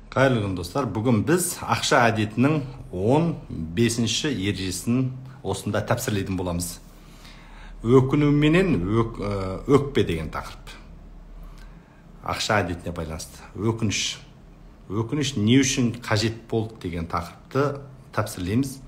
Қайырлы күн достар, бүгін біз ақша әдетінің 15-ші ережесін осында тәпсірлейтін боламыз. Өкіну менен өкпе деген тақырып. Ақша әдетіне байланысты. Өкініш не үшін қажет болды деген тақырыпты тәпсірлейміз.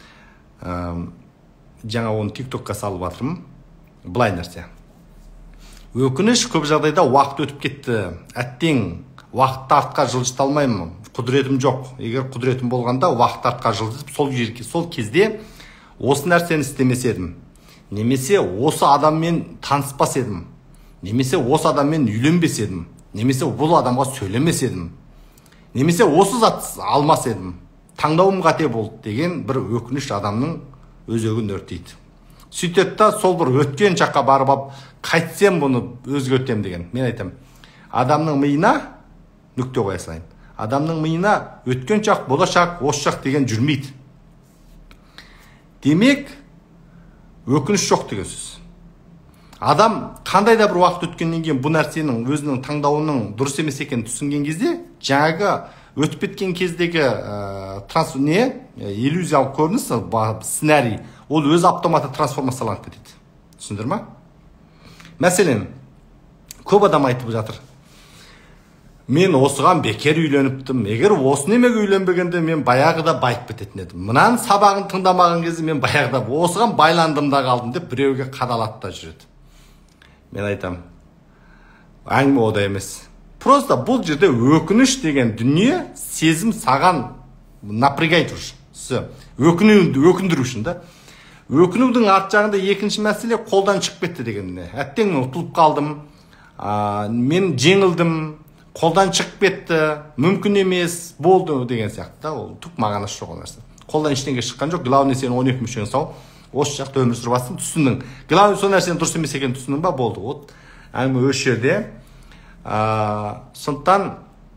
Жаңа оны TikTokқа салып жатырмын. Былай нәрсе. Өкініш көп жағдайда уақыт өтіп кетті. Әттең уақытты артқа жылжыта алмаймын. Құдіретім жоқ. Егер құдіретім болғанда уақытты артқа жылжытып, сол кезде осы нәрсені істемес едім. Немесе осы адаммен таныспас едім. Немесе осы адаммен үйленбес едім. Немесе бұл адамға сөйлемес едім. Немесе осы зат алмас едім. Таңдауым қате болды деген бір өкініш адамның өзегін өртейді. Сөйтеді да сол бір өткен жаққа барып, қайтсем бұны өзгертем деген. Мен айтам, адамның миына нүкте қоя салайын. Адамның миына өткен шақ, болашақ, осы шақ деген жүрмейді. Демек, өкініш жоқ деген сөз. Адам қандай да бір уақыт өткеннен кейін бұл нәрсенің өзінің таңдауының дұрыс емес екенін түсінген кезде, жаңағы өтіп кеткен кездегі иллюзиялық көрініс, сценарий, ол өз автоматы трансформацияланып кетеді. Түсіндір ма? Мәселен, көп адам айтып жатыр. Мен осыған бекер үйленіптім. Егер осы немеге үйленбегенде мен баяғыда байып кететін едім. Мұнан сабағын тыңдамаған кезде мен баяғыда осыған байландым да қалдым деп біреуге қадалады да жүреді. Мен айтам, әңгіме ода емес. Просто бұл жерде өкініш деген дүние сезім саған напрягайды уже. Өкіндіру үшін да. Өкінудің арт жағында екінші мәселе қолдан шығып кетті деген. Әттең мен ұтылып қалдым, мен жеңілдім, қолдан шығып кетті, мүмкін емес, болды деген сияқты. Ол түк мағынасы жоқ ол нәрсе. Қолдан ештеңе шыққан жоқ, главный сен 12 мүшең сау, осы жақта өмір сүріп жатсың, түсіндің. Главный сол нәрсенің дұрыс емес екенін түсіндің ба, болды. Вот әңгіме осы жерде. Сондықтан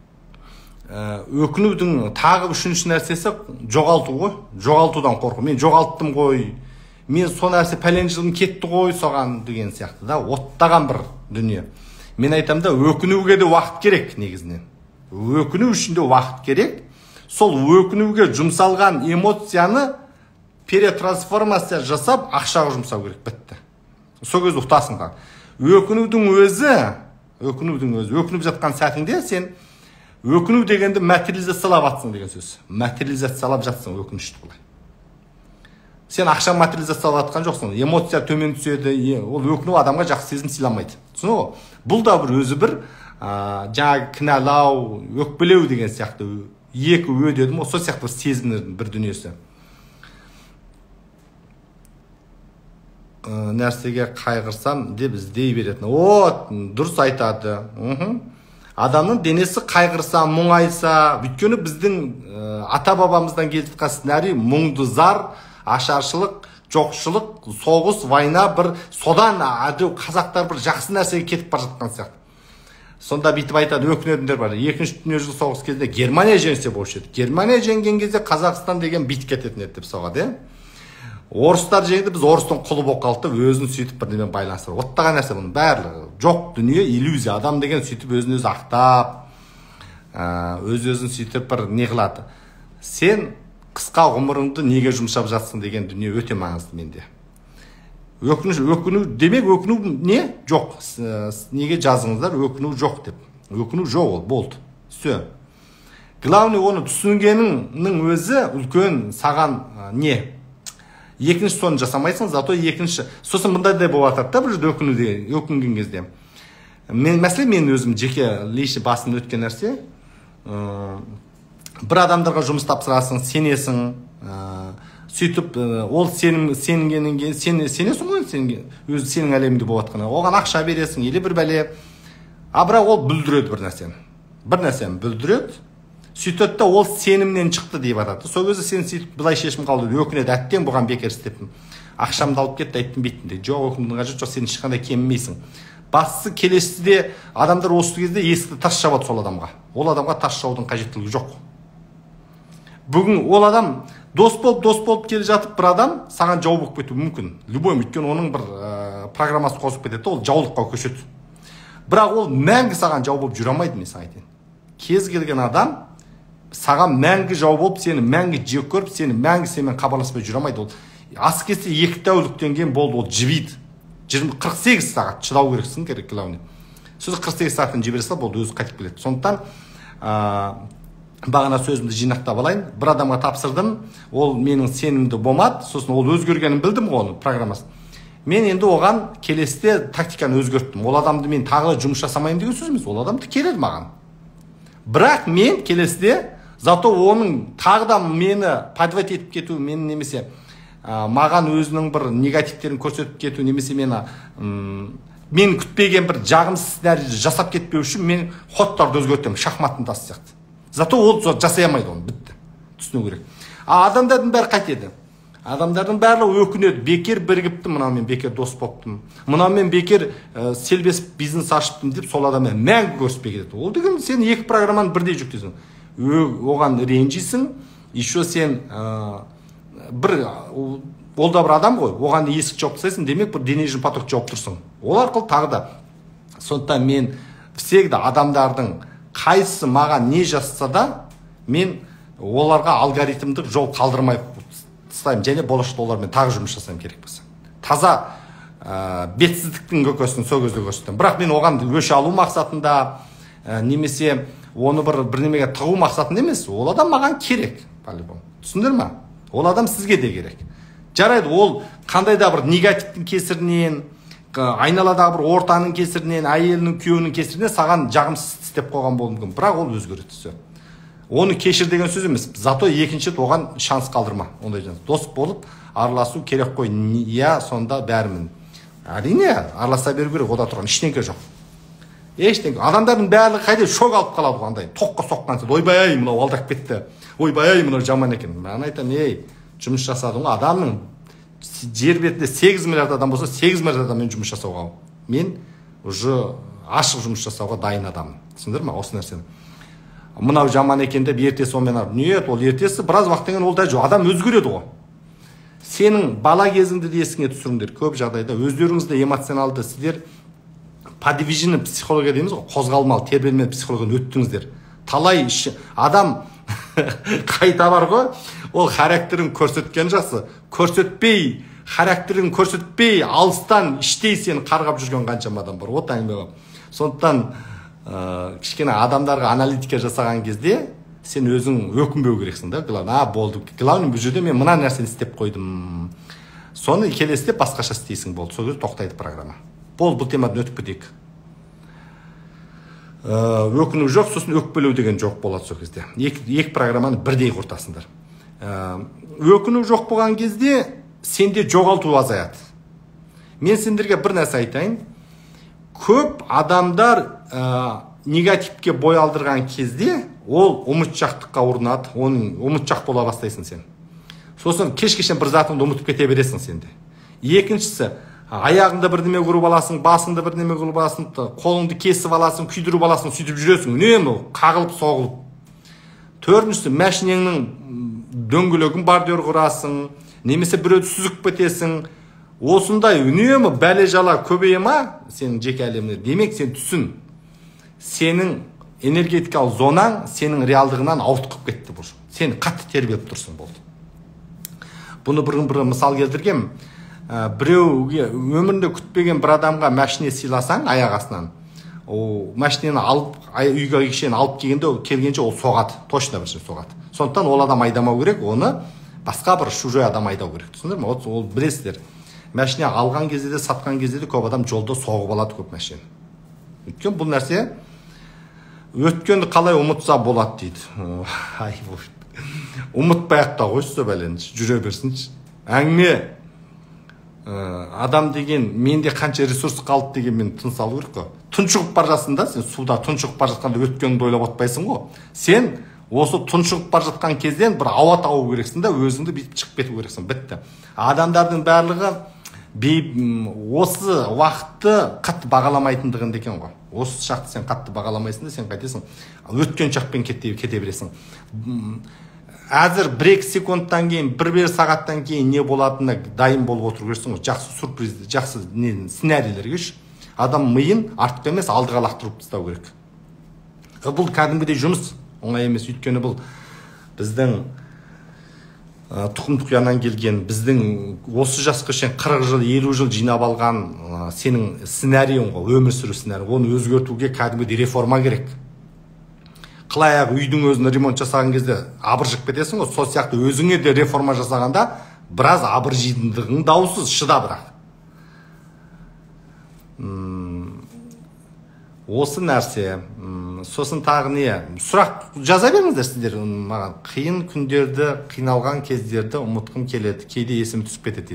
өкінудің тағы үшінші нәрсесі жоғалту ғой. Жоғалтудан қорқу. Мен жоғалттым ғой. Мен сол нәрсе пәлен жылым кетті ғой соған деген сияқты да, оттаған бір дүние. Мен айтам да, өкінуге де уақыт керек негізінен. Өкіну үшін де уақыт керек. Сол өкінуге жұмсалған эмоцияны перетрансформация жасап, ақшаға жұмсау керек, бітті. Сол кезде ұқтасың ға. Өкінудің өзі, өкініп жатқан сәтіңде сен өкіну дегенді материализациялап жатсың деген сөз. Материализациялап жатсың өкінішті бұлай. Сен ақша материализациялап жатқан жоқсың. Эмоция төмен түседі, ол өкіну адамға жақсы сезім сыйламайды. Түсіну ғой? Бұл да бір өзі бір жаңағы кінәлау, өкпелеу деген сияқты екі дедім, сол сияқты бір сезімнің бір дүниесі. Нәрсеге қайғырсам деп іздей беретін. Дұрыс айтады. Адамның денесі қайғырса, мұңайса, өйткені біздің ата-бабамыздан келтірген сценарий мұңды зар, ашаршылық, жоқшылық, соғыс, вайна, бір содан қазақтар бір жақсы нәрсеге кетіп бара жатқан сияқты. Сонда бүйтіп айтады, өкінетіндер бар. Екінші дүниежүзілік соғыс кезінде Германия жеңсе болушы еді. Германия жеңген кезде Қазақстан деген бүйтіп кететін еді деп соғады. Орыстар жеңді, біз орыстың құлы болып қалды, өзін сөйтіп бірдеңемен байланыстырып. Оттаған нәрсе бұның барлығы жоқ дүние, иллюзия. Адам деген сөйтіп өзін өзі ақтап, өз-өзін сөйтіп бір не қылады. Сен қысқа ғұмырыңды неге жұмсап жатсың деген дүние өте маңызды менде. Өкіну демек, өкіну не? Жоқ. Неге жазыңыздар? Өкіну жоқ деп. Өкіну жоқ ол, болды. Все. Главный оны түсінгенің өзі үлкен саған не? Екінші соны жасамайсың, зато екінші. Сосын мұндай да болып жатады да бір жерде өкінген кезде. Мәселе мен өзім жеке лиші басын өткен нәрсе. Бір адамдарға жұмыс тапсырасың, сенесің, сөйтіп ол сенгеннен кейін сенесің ғой, өзі сенің әлемінде болып жатқаны. Оған ақша бересің, еле бір бәле. Бірақ ол бүлдіреді бір нәрсені. Бір нәрсені бүлдіреді. Сөйтеді да ол сенімнен шықты деп атады. Сол кезде сен сөйтіп былай шешім қалды, өкінеді, әттең бұған бекер істеттім. Ақшамды алып кетті, айттым беттім де. Жоқ, өкінудің қажеті жоқ, сен ешқандай кемімейсің. Бастысы келесіде адамдар осы кезде есікті тас жабады сол адамға. Ол адамға тас жаудың қажеттілігі жоқ. Бүгін ол адам дос болып келе жатып бір адам саған жау болып кетуі мүмкін. Любой, өйткені оның бір программасы қосып кетеді, ол жаулыққа көшеді. Бірақ ол мәңгі саған жау болып жүре алмайды, мен саған айтайын. Кез келген адам саған мәңгі жау болып, сені мәңгі жек көріп, сені мәңгі сенімен хабарласпай жүре алмайды. Ол ас келсе 2 тәуліктен кейін болды, ол жібиді. 48 сағат шыдау керексің керек, главный. Сөз 48 сағаттан жібере сал, болды, өзі қайтып келеді. Сондықтан бағана сөзімді жинақтап алайын. Бір адамға тапсырдым, ол менің сенімді болмады, сосын ол өзгергенін білдім ғой оның программасын. Мен енді оған келесіде тактиканы өзгерттім. Ол адамды мен тағы жұмыс жасамайын деген сөз емес, ол адамды келеді маған. Бірақ мен келесіде, зато оның тағы да мені подводить етіп кету, мен немесе маған өзінің бір негативтерін көрсетіп кету, немесе мен күтпеген бір жағымсыз сценарий жасап кетпеу үшін мен ходтарды өзгертемін, шахматтың тасы сияқты. Зато ол жасай алмайды оны, бітті. Түсіну керек. Адамдардың бәрі қайтеді. Адамдардың барлығы өкінеді. Бекер бірігіпті, мынаумен бекер дос болыптым. Мынаумен бекер селбес бизнес ашыптым деп сол адаммен мәңгі көріспей кетеді. Ол деген сен 2 программаны бірдей жүктесің. Оған ренжисің, еще сен ол да бір адам ғой, оған есік жауып тастайсың, демек бір денежный поток жауып тұрсың. Ол арқылы тағы да. Сондықтан мен всегда адамдардың қайсысы маған не жасаса да, мен оларға алгоритмдік жол қалдырмай тастаймын, және болашақта олармен тағы жұмыс жасаймын керек болса. Таза бетсіздіктің көкөсін сол кезде көрсетемін. Бірақ мен оған өш алу мақсатында, немесе оны бір немеге тығу мақсатында емес, ол адам маған керек, по-любому. Түсіндір ме? Ол адам сізге де керек. Жарайды, ол қандай да бір негативтің кесірінен, айналадағы бір ортаның кесірінен, әйелінің, күйеуінің кесірінен саған жағымсыз істеп қойған болуы мүмкін. Бірақ ол өзгереді. Оны кешір деген сөз емес. Зато екінші рет оған шанс қалдырма. Ондай дос болып араласу керек қой. Я сонда бәрімін. Әрине, араласа беру керек, ода тұрған ештеңке жоқ. Ештеңке. Адамдардың барлығы қайда шок алып қалады қандай. Тоққа соққан сен. Ойбай, мынау алдап кетті. Ойбай, мынау жаман екен. Мен айтамын, жұмыс жасадың ғой, адамның жер бетінде 8 миллиард адам болса, 8 миллиард адаммен жұмыс жасауға. Мен уже ашық жұмыс жасауға дайын адаммын. Түсіндір ме осы нәрсені? Мынау жаман екен деп ертесі онымен алып. Нет, ол ертесі біраз уақыттан кейін ол да жоқ. Адам өзгереді ғой. Сенің бала кезіңді де есіңе түсіріңдер. Көп жағдайда өздеріңізді эмоционалды сіздер подвижный психология дейміз ғой, қозғалмалы, тербелмелі психологияны өттіңіздер. Талай адам қайта бар ғой, ол характерін көрсеткен жақсы. Көрсетпей, характерін көрсетпей, алыстан іштей сені қарғап жүрген қаншама адам бар. Вот әңгіме ғой. Сондықтан кішкене адамдарға аналитика жасаған кезде сен өзің өкінбеу керексің да. Болды. Главный бұл жерде мен мына нәрсені істеп қойдым. Соны келесіде басқаша істейсің болды. Сол кезде тоқтайды программа. Бұл темадан өтіп кетейік. Өкіну жоқ, сосын өкпелеу деген жоқ болады сол кезде. Екі программаны бірдей құртасыңдар. Өкіну жоқ болған кезде сенде жоғалту азаяды. Мен сендерге бір нәрсе айтайын. Көп адамдар негативке бой алдырған кезде ол ұмытшақтыққа ұрынады, оның ұмытшақ бола бастайсың сен. Сосын кеш-кешен бір затыңды ұмытып кете бересің сенде. Екіншісі, аяғыңда бірдеме көріп аласың, басыңда бірдеме көріп аласың, қолыңды кесіп аласың, күйдіріп аласың, сөйтіп жүресің, үнемі қағылып соғылып. Төртіншісі, машинеңнің дөңгелегін бордюр құрасың, немесе біреуді сүзіп кетесің. Осындай үнемі бәле жала көбейе ма сенің жеке әлеміне? Демек сен түсін. Сенің энергетикалық зонаң сенің реалдығынан ауытқып кетті бұл. Сен қатты тербеліп тұрсың болды. Бұны бір мысал келтіргем. Біреуге өмірінде күтпеген бір адамға машине сыйласаң аяқ астынан, машинені алып үйге кешен алып келгенше ол соғады, точно бір соғады. Сондықтан ол адам айдамау керек, оны басқа бір шужой адам айдау керек. Түсіндір ме? Ол білесіздер. Машине алған кезде де, сатқан кезде де көп адам жолда соғып алады көп машина. Өткен бұл нәрсе өткенді қалай ұмытса болады дейді. Ұмытпай-ақ та қойшы бәленші, жүре берсінші. Әңгіме адам деген менде қанша ресурс қалды деген мен тыныс алу керек қой. Тұншығып бар жатсың да, сен суда тұншығып бар жатқанда өткенді ойлап отпайсың ғой. Сен осы тұншығып бар жатқан кезден бір ауа тауы керексің да, өзіңді бүйтіп шығып кету керексің. Бітті. Адамдардың барлығы осы уақытты қатты бағаламайтындығында екен ғой. Осы шақты сен қатты бағаламайсың да, сен қайтесің, өткен шақпен кете бересің. Әзір 1-2 секундтан кейін, 1-1 сағаттан кейін не болатынына дайын болып отыру керексің. Жақсы сюрприз, жақсы сценарийлерге адам миын артқа емес алдыға лақтырып тастау керек. Бұл кәдімгідей жұмыс. оңай емес. Өйткені бұл біздің тұқым тұқияннан келген, біздің осы жасқа шейін 40 жыл 50 жыл жинап алған сенің сценарийің ғой, өмір сүру сценарий. Оны өзгертуге кәдімгідей реформа керек. Қылаяқ үйдің өзін ремонт жасаған кезде абыржып кетесің ғой, сол сияқты өзіңе де реформа жасағанда біраз абыржитындығың даусыз, шыда бірақ. Осы нәрсе. Сосын тағы не? Сұрақ жаза беріңіздер сіздер. Маған қиын күндерді, қиналған кездерді ұмытқым келеді. Кейде есім түсіп кетеді.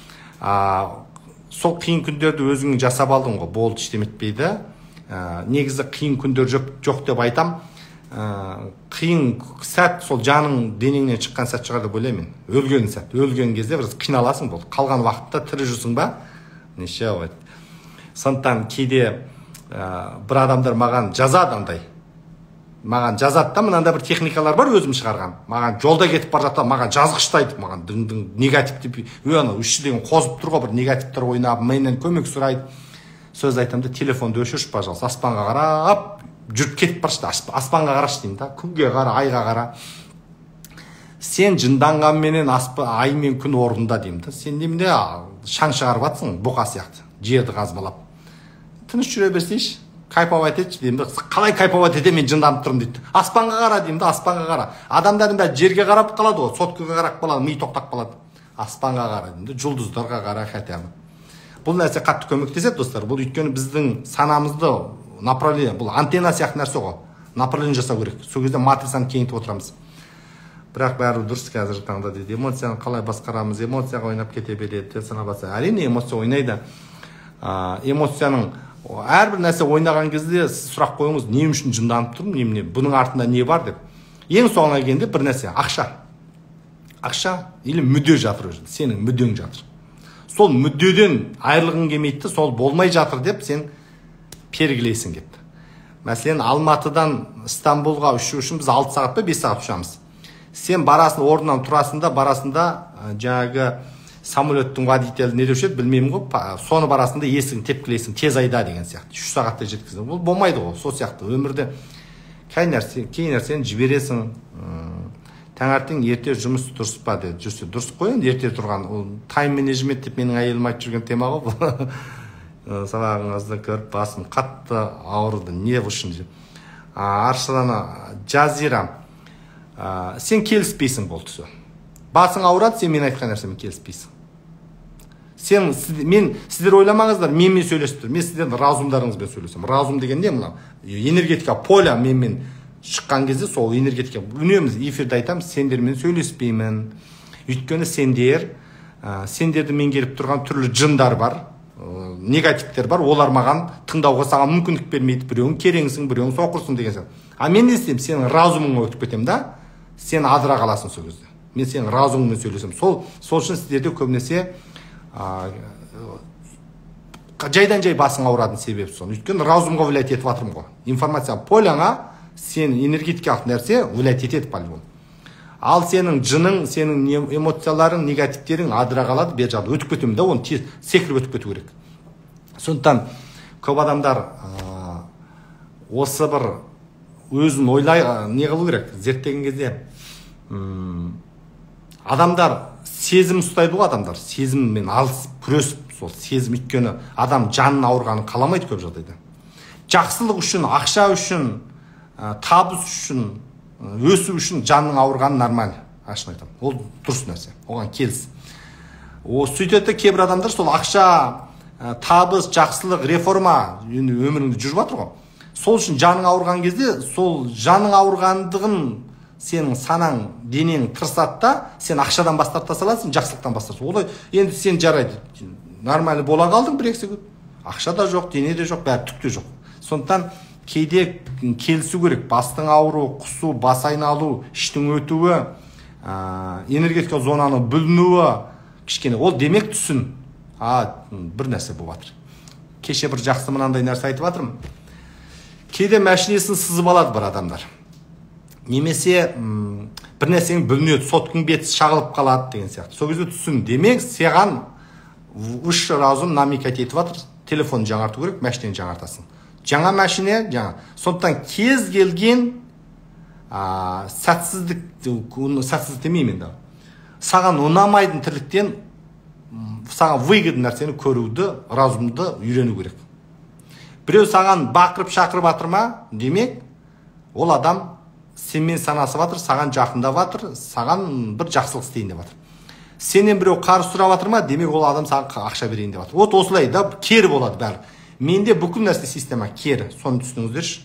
Сол қиын күндерді өзің жасап алдың ғой, болды, ештеме етпейді. Негізі қиын күндер жоқ деп айтам. Қиын сәт сол жаның денеңнен шыққан сәт шығар деп ойлаймын. Өлген сәт, өлген кезде біраз қиналасың болды. Қалған уақытта тірі жүрсің ба? Неше ғой. Сондықтан кейде бір адамдар маған жазады андай. Маған жазады да, мынандай бір техникалар бар өзім шығарған. Маған жолда кетіп бара жатса, маған жазғыштайды, маған негатив деп, ана үші деген қозып тұр ғой, бір негативтер ойнап, менен көмек сұрайды. Сөз айтамын да, телефонды өшірші, пожалуйста, аспанға қарап, жүріп кетіп баршы, аспанға қарашы деймін да, күнге қара, айға қара. Сен жынданғанменен ай мен күн орнында деймін да. Сен немене шаң шығарып жатсың, бұқа сияқты, жерді қазбалап. Тыныш жүре берсейші, кайфовать етші деймін да. Қалай кайфовать ете, мен жынданып тұрмын дейді. Аспанға қара деймін да, аспанға қара. Адамдардың бәрі жерге қарап қалады ғой, соткаға қарап қалады, ми тоқтап қалады. Аспанға қара деймін да, жұлдыздарға қара, хотя бы. Бұл нәрсе қатты көмектеседі, достар. Бұл өйткені біздің санамызды направление, бұл антенна сияқты нәрсе ғой. Направление жасау керек. Сол кезде матрицаны кеңейтіп отырамыз. Бірақ бәрі дұрыс қазір таңда дейді. Эмоцияны қалай басқарамыз, эмоцияға ойнап кете береді. Әрине эмоция ойнайды. Эмоцияның әрбір нәрсе ойнаған кезде сіз сұрақ қойыңыз, не үшін жынданып тұрмын, немене, бұның артында не бар деп. Ең соңына келгенде бір нәрсе, ақша. Ақша или мүдде жатыр өзі, сенің мүддең жатыр. Сол мүддеден айырылғың келмейді, сол болмай жатыр деп сен пергілейсің деп. Мәселен, Алматыдан Стамбулға ұшу үшін біз 6 сағат па 5 сағат ұшамыз. Сен барасын, орнынан тұрасында, барасында жаңағы самолеттің водителі не деуші еді, білмеймін ғой, соны барасында есігін тепкілейсің, тез айда деген сияқты. 3 сағатта жеткіздің. Бұл болмайды ғой, сол сияқты. Өмірде кей нәрсені жібересің. Таңертең ерте жұмыс дұрыс па деді. Жүрсе дұрыс қой, енді ерте тұрған. Ол тайм менеджмент деп менің әйелім айтып жүрген тема ғой. Сабағыңызды көріп басым қатты ауырды. Не үшін деп. Аршалана Жазира. Сен келіспейсің болды сол. Басың ауырады, сен мен айтқан нәрсемен келіспейсің. Сіздер ойламаңыздар, менімен сөйлесіп тұр. Мен сіздердің разумдарыңызбен сөйлесем. Разум деген не мына? Энергетика поля менімен шыққан кезде сол энергетика. Үнеміз эфирде айтамын, сендермен сөйлеспеймін. Өйткені сендерді меңгеріп тұрған түрлі жындар бар, негативтер бар. Олар маған тыңдауға саған мүмкіндік бермейді. Біреуің кереңсің, біреуің соқырсың деген сияқты. Мен не істеймін? Сенің разумыңа өтіп кетемін да, сен адыра қаласың сол кезде. Мен сенің разумыңмен сөйлесем. Сол үшін сіздерде көбінесе жайдан жай басың ауыратын себеп сол. Өйткені разумға влиять етіп жатырмын ғой. Информация поляңа сен энергетикалық нәрсе влиять етеді по-любому. Ал сенің жының, сенің эмоцияларың, негативтерің адыра қалады, бер жағында өтіп кетемін да, оны тез секіріп өтіп кету керек. Сондықтан көп адамдар осы бір өзін ойлай, не қылу керек, зерттеген кезде адамдар сезім ұстайды ғой, адамдар сезіммен алысып күресіп, сол сезім, өйткені адам жанын ауырғанын қаламайды көп жағдайда. Жақсылық үшін, ақша үшін, табыс үшін, өсу үшін жанның ауырғаны нормально, ашын айтамын. Ол дұрыс нәрсе, оған келіс. Сөйтеді кейбір адамдар сол ақша, табыс, жақсылық, реформа өміріңді жүріп жатыр ғой. Сол үшін жаның ауырған кезде, сол жаның ауырғандығын сенің санаң, денең тырысады да, сен ақшадан бас тарта саласың, жақсылықтан бас тарта. Олай енді сен жарайды, нормально бола қалдың бір екі секунд. Ақша да жоқ, дене де жоқ, бәрі түк те жоқ. Сондықтан кейде келісу керек. Бастың ауыру, құсу, бас айналу, іштің өтуі, энергетика зонаны бүлінуі, кішкене ол демек түсін. Бір нәрсе болып жатыр. Кеше бір жақсы мынандай нәрсе айтып жатырмын. Кейде мәшинесін сызып алады бір адамдар. Немесе бір нәрсенің бүлінеді, соткың беті шағылып қалады деген сияқты. Сол кезде түсін. Демек, саған высший разум намекать етіп жатыр. Телефон жаңарту керек, мәшинені жаңартасың. Жаңа мәшине, жаңа. Сондықтан кез келген сәтсіздік демеймін енді. Саған ұнамайтын тірліктен саған выгодный нәрсені көруді, разумды үйрену керек. Біреу саған бақырып шақырып жатыр ма, демек, ол адам сенмен санасып жатыр, саған жақындап жатыр, саған бір жақсылық істейін деп жатыр. Сенен біреу қарыз сұрап жатыр ма, демек ол адам саған ақша берейін деп жатыр. Вот осылай да кері болады бәрі. Менде бүкіл нәрсе система кері, соны түсініңіздерші.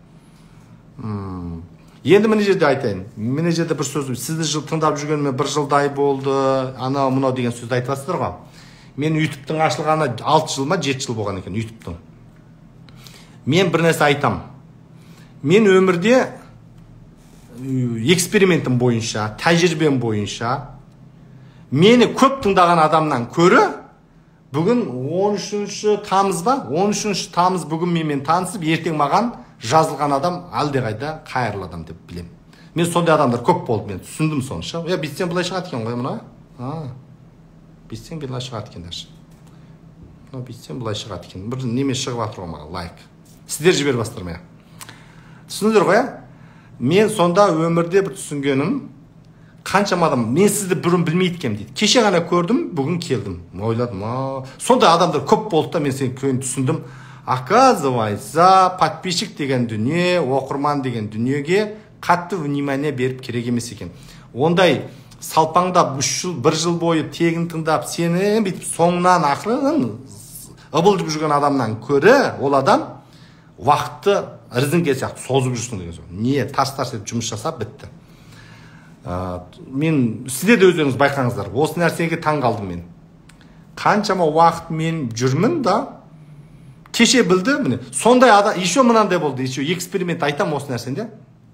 Енді міне жерде айтайын. Міне жерде бір сөз, сізді тыңдап жүргеніме 1 жылдай болды, анау мынау деген сөзді айтып жатсыздар ғой. Мен YouTube-тың ашылғанына 6 жыл ма 7 жыл болған екен YouTube-тың. Мен бір нәрсе айтам. Мен өмірде экспериментім бойынша, тәжірибем бойынша, мені көп тыңдаған адамнан көрі, бүгін 13 тамыз ба? 13 тамыз бүгін менімен танысып, ертең маған жазылған адам әлдеқайда қайырлы адам деп білем. Мен сондай адамдар көп болды, мен түсіндім сонша. Бүйтсем былай шығады екен ғой мына. Бүйтсем былай шығады екен дәрші. Бүйтсем былай шығады екен. Бір неме шығып жатыр ғой маған, лайк. Сіздер жібер бастырмай. Түсіндіңіздер ғой? Мен сонда өмірде бір түсінгенім, қаншама адам, мен сізді бұрын білмейді екенмін дейді. Кеше ғана көрдім, бүгін келдім. Ойладым, сондай адамдар көп болды да, мен сені түсіндім. Оказывается, подписчик деген дүние, оқырман деген дүниеге қатты внимание беріп керек емес екен. Ондай салпаңдап 3 жыл, 1 жыл бойы тегін тыңдап, сені бүйтіп соңынан ақырын ыбылдып жүрген адамнан көрі, ол адам уақытты ірзіңке сияқты созып жүрсің деген сөз. Не, тарс-тарс етіп жұмыс жасап бітті. Мен сізде де өздеріңіз байқаңыздар. Осы нәрсеге таң қалдым мен. Қаншама уақыт мен жүрмін да, кеше білді, міне. Сондай адам, еще мынандай болды, еще эксперимент айтам осы нәрсенде.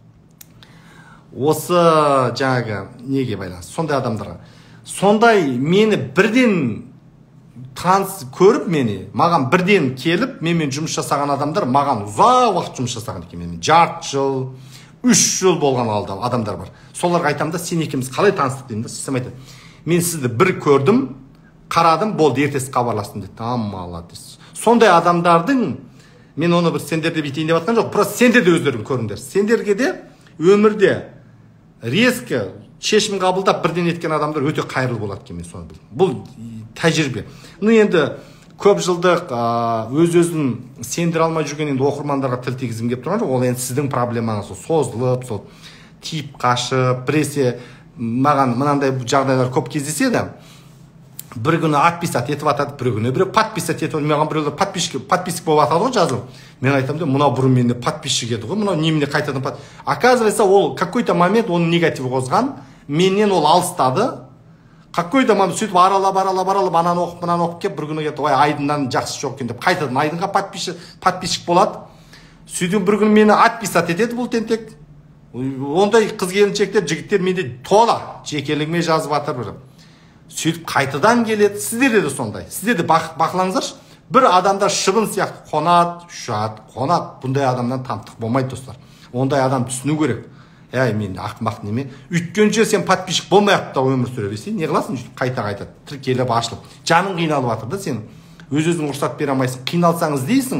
Осы жаңағы неге байланысты, сондай адамдарға. Сондай мені бірден таныс көріп мені, маған бірден келіп, менімен жұмыс жасаған адамдар, маған ұзақ уақыт жұмыс жасаған екен. Мен жарты жыл, 3 жыл болған адамдар бар. Соларға айтам да, сен екеуміз қалай таныстық деймін да, сізден айтам. Мен сізді бір көрдім, қарадым, болды, ертесі хабарластым деді. Молодец. Сондай адамдардың, мен оны бір сендерде бүйтейін деп жатқан жоқ, просто сендер де өздерің көріңдер. Сендерге де өмірде резко шешім қабылдап бірден еткен адамдар өте қайырлы болады екен, мен соны білдім. Бұл тәжірибе. Енді көп жылдық өз-өзін сендіре алмай жүрген енді оқырмандарға тіл тигізгім келіп тұрған жоқ. Ол енді сіздің проблемаңыз, созылып, сол тиіп қашып, біресе маған мынандай жағдайлар көп кездеседі. Бір күні отписать етіп атады, бір күні біреу подписать етіп, маған біреулер подписчик болып атады ғой жазылып. Мен айтамын да, мынау бұрын менде подписчик еді ғой, мынау немене қайтадан оказывается, ол какой-то момент оның негатив қозған, менен ол алыстады. Какой-то момент сөйтіп аралап, ананы оқып кеп, бір күні кетті, ой, Айдыннан жақсы жоқ екен деп, қайтадан Айдынға подписчик болады. Сөйтіп бір күні мені отписать етеді бұл тентек. Ондай қыз келіншектер, жігіттер менде тола, жекелігіме жазып жатыр бір. Сөйтіп қайтадан келеді, сіздерде де сондай. Сіздерде бақылаңыздаршы, бір адамдар шыбын сияқты қонады, ұшады, қонады. Бұндай адамнан тамтық болмайды, достар. Ондай адам түсіну керек. Мен ақымақ неме. Өйткенше сен подписчик болмай-ақ та өмір сүре берсең, не қыласың? Қайта тіркеліп ашылып. Жаның қиналып жатыр да сен. Өз-өзің рұқсат бере алмайсың. Қиналсаң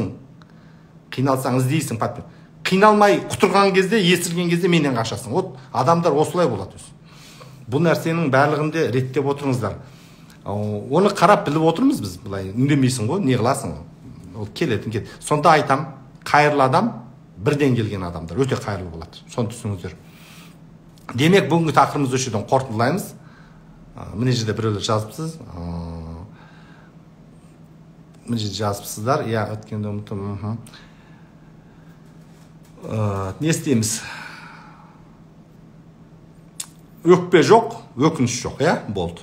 іздейсің подписчик. Қиналмай құтырған кезде, есірген кезде менен қашасың. Вот адамдар осылай болады өзі. Бұл нәрсенің барлығында реттеп отырыңыздар. Оны қарап біліп отырмыз біз, былай үндемейсің ғой, не қыласың? Ол келетін. Сонда айтам, қайырлы адам бірден келген адамдар өте қайырлы болады. Соны түсініңіздер. Демек, бүгінгі тақырыбымыз осы жерден қорытындылаймыз. Міне жерде біреулер жазыпсыз. Міне жерде жазыпсыздар. Иә, өткенде ұмыттым. Не істейміз? Өкпе жоқ, өкініш жоқ, болды.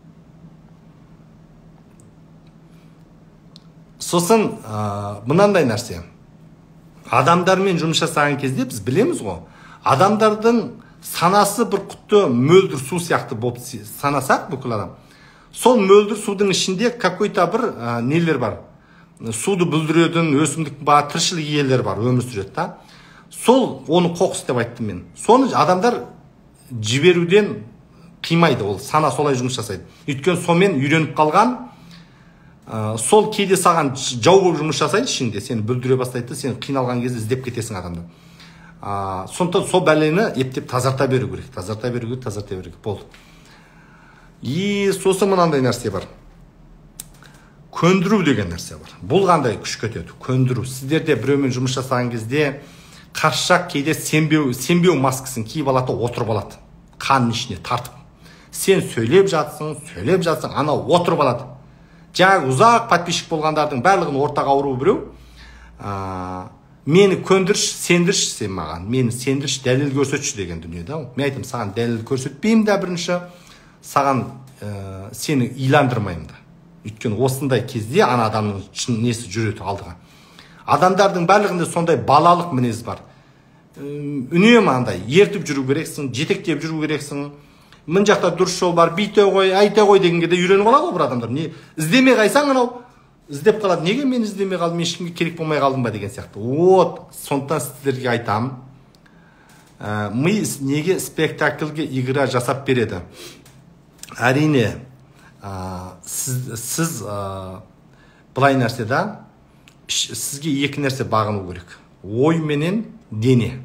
Сосын, мынандай нәрсе. Адамдармен жұмыс жасаған кезде біз білеміз ғой. Адамдардың санасы бір құтты мөлдір су сияқты болып санасақ бүкіл адам. Сол мөлдір судың ішінде какой-то бір нелер бар. Суды бүлдіретін өсімдік бар, тіршілік иелер бар, өмір сүреді да. Сол оны қоқыс деп айттым мен. Соны адамдар жіберуден қимайды, ол сана солай жұмыс жасайды. Өйткені сонымен үйреніп қалған, сол кейде саған жау болып жұмыс жасайды ішінде, сені бүлдіре бастайды, сен қиналған кезде іздеп кетесің адамды. сондықтан сол бәлені ептеп тазарта беру керек, тазарта беру керек, болды. И сосын мынандай нәрсе бар. Көндіру деген нәрсе бар. Бұл қандай күш кетеді? Көндіру. Сіздерде біреумен жұмыс жасаған кезде қарсы жақ кейде сенбеу маскасын киіп алады, отырып алады. Қанның ішіне тартып. Сен сөйлеп жатсың, анау отырып алады. Жаңағы ұзақ подписчик болғандардың барлығын ортаға ауруы біреу. Мені көндірші, сендірші сен маған. Мені сендірші, дәлел көрсетші деген дүние да. Мен айтам, саған дәлел көрсетпеймін да бірінші, саған сені иландырмаймын да. Өйткені осындай кезде ана адамның несі жүреді алдыға. Адамдардың барлығында сондай балалық мінез бар. Үнемі андай ертіп жүру керексің, жетектеп жүру керексің. Мын жақта дұрыс жол бар, бүйте қой, айта қой дегенге де үйреніп қалады ғой бір адамдар. Не іздемей қайсаң анау іздеп қалады. Неге мен іздемей қалдым, ешкімге керек болмай қалдым ба деген сияқты. Сондықтан сіздерге айтам, ми неге спектакльге игра жасап береді? Әрине, сіз былай нәрсе да, сізге екі нәрсе бағыну керек. Ой менен дене.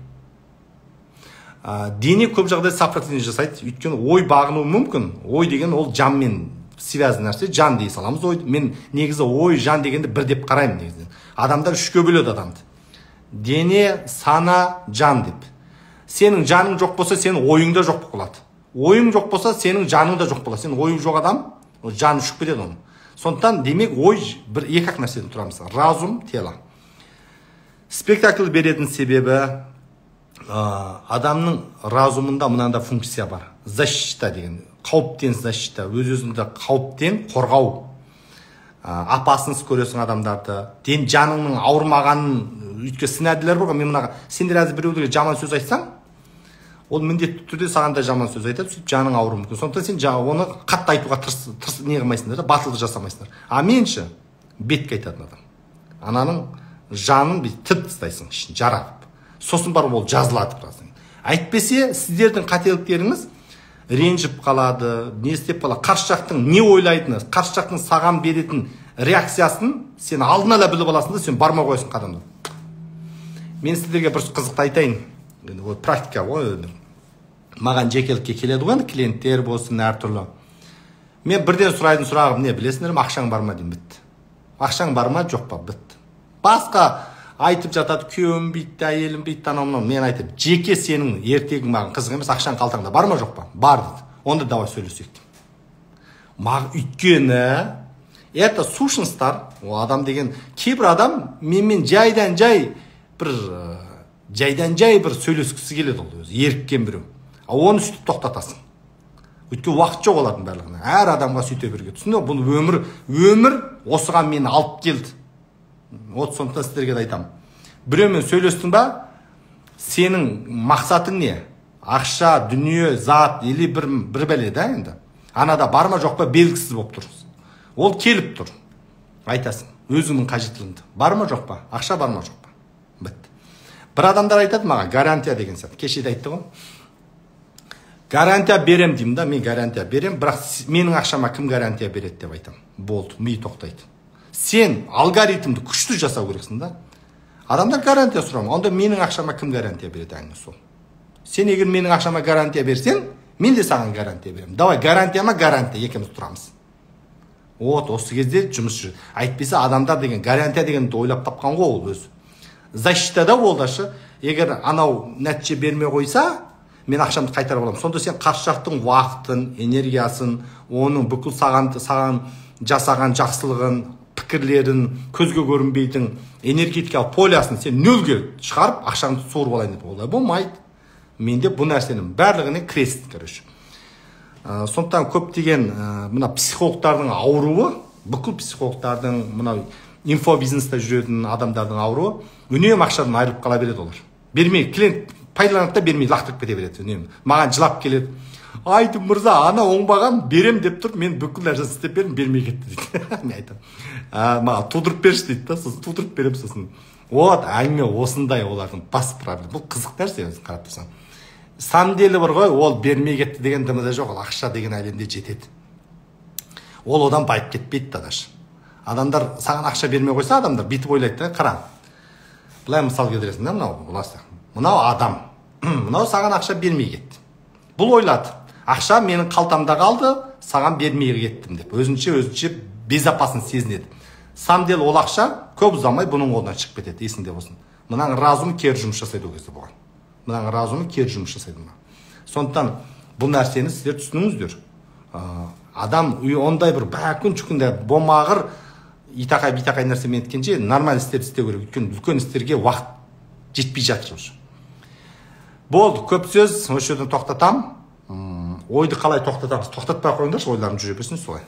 Дене көп жағдай сопротивление жасайды. Өйткені ой бағыну мүмкін. Ой деген ол жанмен связан нәрсе, жан дей саламыз. Мен негізі ой, жан дегенді бір деп қараймын негізі. Адамдар үшке бөледі адамды. Дене, сана, жан деп. Сенің жаның жоқ болса, сенің ойың да жоқ болады. Ойың жоқ болса, сенің жаның да жоқ болады. Сен ойың жоқ адам, жаны үшіп кетеді оның. Сондықтан демек ой бір екі-ақ нәрседен тұрамыз. Разум, тело. Спектакль беретін себебі адамның разумында мынандай функция бар. Защита деген. Қауіптен защита. Өз-өзіңді қауіптен қорғау. Апасынсыз көресің адамдарды. Жаныңның ауырмағанын өйтке сінәділер бар. Мен мұнаға сендер әзір біреуге жаман сөз айтсаң, ол міндетті түрде саған да жаман сөз айтады, сөйтіп жаның ауыруы мүмкін. Сондықтан сен оны қатты айтуға не қылмайсыңдар, батылды жасамайсыңдар. Менші бетке айтатын адам. Ананың жанын тіп тастайсың, ішін жарағып. Сосын барып ол жазылады біраздан. Әйтпесе сіздердің қателіктеріңіз ренжіп қалады, не істеп қалады, қарсы жақтың не ойлайтыны, қарсы жақтың саған беретін реакциясын сен алдын ала біліп аласың да сен бармай қоясың қадамда. Мен сіздерге бір қызықты айтайын. Практика ғой. Маған жекелікке келеді ғой, клиенттер болсын, әртүрлі. Мен бірден сұрайтын сұрағым не, білесіңдер ме, ақшаң бар ма деймін, бітті. Ақшаң бар ма, жоқ па, бітті. Басқа айтып жатады, күйеуім бүйтті, әйелім бүйтті, анау. Мен айтып, жеке сенің ертегің маған қызық емес, ақшаң қалтаңда бар ма, жоқ па? Бар дейді. Онда давай сөйлесек. Өйткені это сущностьтар, ол адам деген кейбір адам менімен жайдан жай бір сөйлескісі келеді ол өзі, еріккен біреу. Оны сөйтіп тоқтатасың. Өйткені уақыт жоқ олардың барлығына. Әр адамға сөйте беруге. Түсіндің, бұл өмір осыған мені алып келді. Сондықтан сіздерге де айтамын. Біреумен сөйлестің ба, сенің мақсатың не? Ақша, дүние, зат, или бір бәле да енді. Анада бар ма жоқ па белгісіз болып тұр. Ол келіп тұр. Айтасың, өзіңнің қажеттілігіңді. Бар ма жоқ па? Ақша бар ма жоқ па? Бітті. Бір адамдар айтады маған, гарантия деген сияқты. Кешеде айтты ғой. Гарантия берем деймін да, мен гарантия берем, бірақ менің ақшама кім гарантия береді деп айтам. Болды, ми тоқтайды. Сен алгоритмді күшті жасау керексің да. Адамдар гарантия сұрамын. Онда менің ақшама кім гарантия береді әңгіме сол. Сен егер менің ақшама гарантия берсең, мен де саған гарантия беремін. Давай, гарантияма гарантия, екеуміз тұрамыз. Осы кезде жұмыс жүреді. Айтпесе адамдар деген гарантия дегенді ойлап тапқан ғой ол өзі. Защитада болдашы, егер анау нәтиже бермей қойса, мен ақшамды қайтарып аламын. Сонда сен қарсы жақтың уақытын, энергиясын, оның бүкіл саған жасаған жақсылығын, пікірлерін, көзге көрінбейтін энергетикалық полясын сен нөлге шығарып, ақшаңды суырып алайын деп олай болмайды. Менде бұл нәрсенің барлығына крест, короче. Сондықтан көптеген мына психологтардың ауруы, бүкіл психологтардың, мына инфобизнесте жүретін адамдардың ауруы, үнемі ақшадан айырылып қала береді олар. Бермей, клиент пайдаланып та бермей лақтырып кете береді үнемі. Маған жылап келеді. Айтым мырза, ана оңбаған берем деп тұр, мен бүкіл нәрсені істеп бердім, бермей кетті дейді. Мен айтам, маған тудырып берші дейді да, сосын тудырып берем сосын. Әңгіме осындай олардың бас проблема. Бұл қызық нәрсе өзің қарап тұрсаң. Самом деле бар ғой, ол бермей кетті деген дымыда жоқ, ол ақша деген әлемде жетеді. Ол одан байып кетпейді даже. Адамдар саған ақша бермей қойса, адамдар бүйтіп ойлайды да, қара. Былай мысал келтіресің да, мынау адам, мынау саған ақша бермей кетті. Бұл ойлады, ақша менің қалтамда қалды, саған бермей кеттім деп. Өзінше безопасын сезінеді. Сам дел ол ақша көп ұзамай бұның қолынан шығып кетеді, есіңде болсын. Мынаң разум кер жұмыс жасайды ол кезде бұған. Мынаң разумы кер жұмыс жасайды. Сондықтан бұл нәрсені сіздер түсініңіздер. Адам ондай бір бәкүн чүкінде бомағыр итақай битақай нәрсемен еткенше нормаль істер істеу керек. Өйткені үлкен істерге уақыт жетпей жатыр уже. Болды, көп сөз, осы жерден тоқтатам. Ойды қалай тоқтатамыз? Тоқтатпай қойыңдаршы, ойларым жүре берсін солай.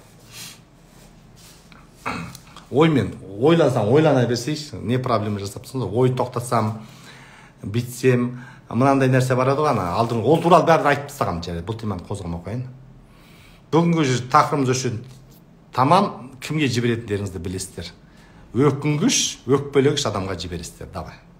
Оймен ойлансаң, ойлана берсейші, не проблема жасапсың, ой тоқтатсам, битсем, мынандай нәрсе бар еді ғана, алдың ол туралы бәрін айтып тастағам, бұл теманы қозғамай қояйын. Бүгінгі тақырыбымыз үшін тамам, кімге жіберетіндеріңізді білесіздер. Өкінгіш, өкпелегіш адамға жібересіздер. Давай.